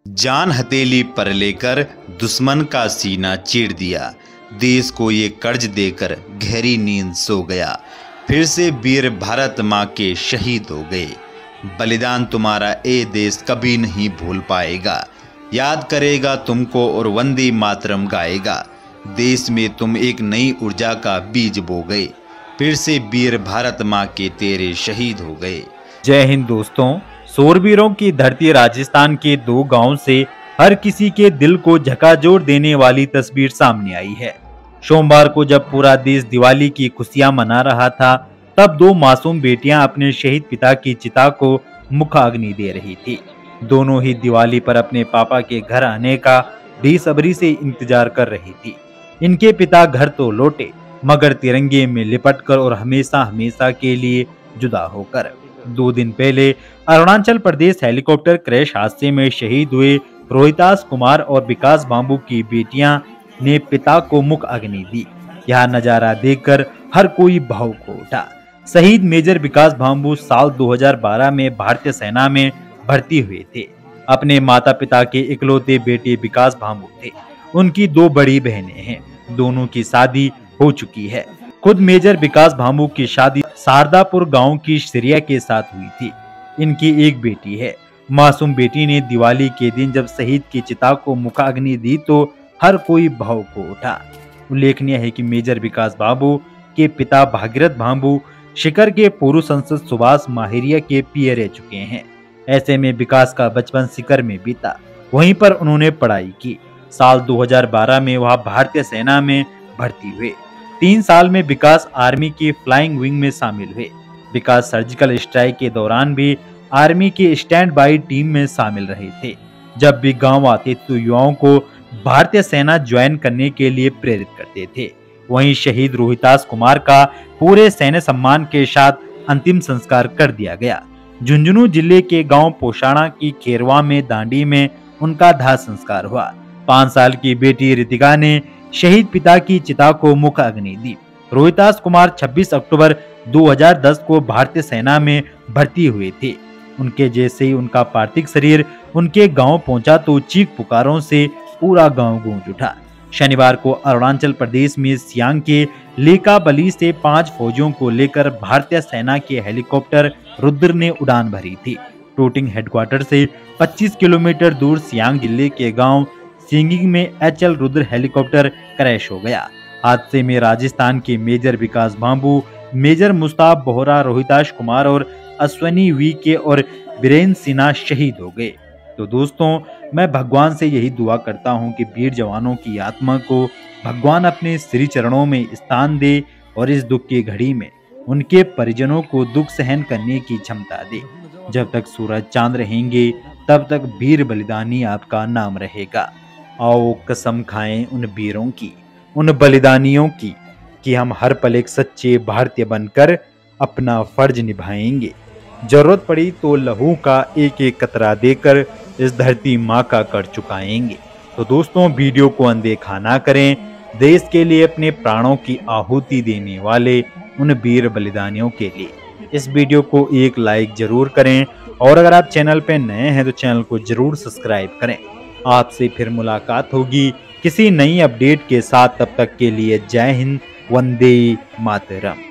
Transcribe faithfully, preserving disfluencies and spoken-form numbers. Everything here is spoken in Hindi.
जान हथेली पर लेकर दुश्मन का सीना चीर दिया। देश को ये कर्ज देकर गहरी नींद सो गया। फिर से वीर भारत माँ के शहीद हो गए। बलिदान तुम्हारा ए देश कभी नहीं भूल पाएगा। याद करेगा तुमको और वंदे मातरम गाएगा। देश में तुम एक नई ऊर्जा का बीज बो गए। फिर से वीर भारत माँ के तेरे शहीद हो गए। जय हिंद दोस्तों। शूरवीरों की धरती राजस्थान के दो गांव से हर किसी के दिल को झकझोर देने वाली तस्वीर सामने आई है। सोमवार को जब पूरा देश दिवाली की खुशियां मना रहा था, तब दो मासूम बेटियां अपने शहीद पिता की चिता को मुखाग्नि दे रही थी। दोनों ही दिवाली पर अपने पापा के घर आने का बेसब्री से इंतजार कर रही थी। इनके पिता घर तो लौटे, मगर तिरंगे में लिपटकर और हमेशा हमेशा के लिए जुदा होकर। दो दिन पहले अरुणाचल प्रदेश हेलीकॉप्टर क्रैश हादसे में शहीद हुए रोहितास कुमार और विकास बाबू की बेटियां ने पिता को मुख अग्नि दी। यह नजारा देखकर हर कोई भावुक हो उठा। शहीद मेजर विकास बाबू साल दो हज़ार बारह में भारतीय सेना में भर्ती हुए थे। अपने माता पिता के इकलौते बेटे विकास बाबू थे। उनकी दो बड़ी बहनें हैं। दोनों की शादी हो चुकी है। खुद मेजर विकास बाबू की शादी शारदापुर गांव की श्रेया के साथ हुई थी। इनकी एक बेटी है। मासूम बेटी ने दिवाली के दिन जब शहीद की चिता को मुखाग्नि दी तो हर कोई भावुक हो उठा। उल्लेखनीय है कि मेजर विकास बाबू के पिता भागीरथ बाबू शिकर के पूर्व संसद सुभाष माहिरिया के पीए रह चुके हैं। ऐसे में विकास का बचपन शिकर में बीता। वहीं पर उन्होंने पढ़ाई की। साल दो हज़ार बारह में वह भारतीय सेना में भर्ती हुए। तीन साल में विकास आर्मी की फ्लाइंग विंग में शामिल हुए। विकास सर्जिकल स्ट्राइक के दौरान भी आर्मी की स्टैंड बाई टीम में शामिल रहे थे। जब भी गांव आते तो युवाओं को भारतीय सेना ज्वाइन करने के लिए प्रेरित करते थे। वहीं शहीद रोहितास कुमार का पूरे सैन्य सम्मान के साथ अंतिम संस्कार कर दिया गया। झुंझुनू जिले के गांव पोषाणा की खेरवा में दांडी में उनका दाह संस्कार हुआ। पांच साल की बेटी रितिका ने शहीद पिता की चिता को मुख अग्नि दी। रोहितास कुमार छब्बीस अक्टूबर दो हज़ार दस को भारतीय सेना में भर्ती हुए थे। उनके जैसे ही उनका पार्थिव शरीर उनके गांव पहुंचा तो चीख पुकारों से पूरा गांव गूंज उठा। शनिवार को अरुणाचल प्रदेश में सियांग के लेकाबली से पांच फौजियों को लेकर भारतीय सेना के हेलीकॉप्टर रुद्र ने उड़ान भरी थी। टोटिंग हेडक्वार्टर से पच्चीस किलोमीटर दूर सियांग जिले के गांव सिंगिंग में H L Rudra helicopter crash हो गया। हादसे में राजस्थान के मेजर विकास बाबू, मेजर मुस्ताफ बोहरा, रोहितास कुमार और अश्वनी वी के और बीरेन सिन्हा शहीद हो गए। तो दोस्तों, मैं भगवान से यही दुआ करता हूं कि वीर जवानों की आत्मा को भगवान अपने श्री चरणों में स्थान दे और इस दुख की घड़ी में उनके परिजनों को दुख सहन करने की क्षमता दे। जब तक सूरज चांद रहेंगे तब तक वीर बलिदानी आपका नाम रहेगा। आओ कसम खाएं उन वीरों की, उन बलिदानियों की, कि हम हर पल एक सच्चे भारतीय बनकर अपना फर्ज निभाएंगे। जरूरत पड़ी तो लहू का एक एक कतरा देकर इस धरती माँ का कर चुकाएंगे। तो दोस्तों, वीडियो को अनदेखा ना करें। देश के लिए अपने प्राणों की आहुति देने वाले उन वीर बलिदानियों के लिए इस वीडियो को एक लाइक जरूर करें और अगर आप चैनल पे नए हैं तो चैनल को जरूर सब्सक्राइब करें। आपसे फिर मुलाकात होगी किसी नई अपडेट के साथ। तब तक के लिए जय हिंद, वंदे मातरम।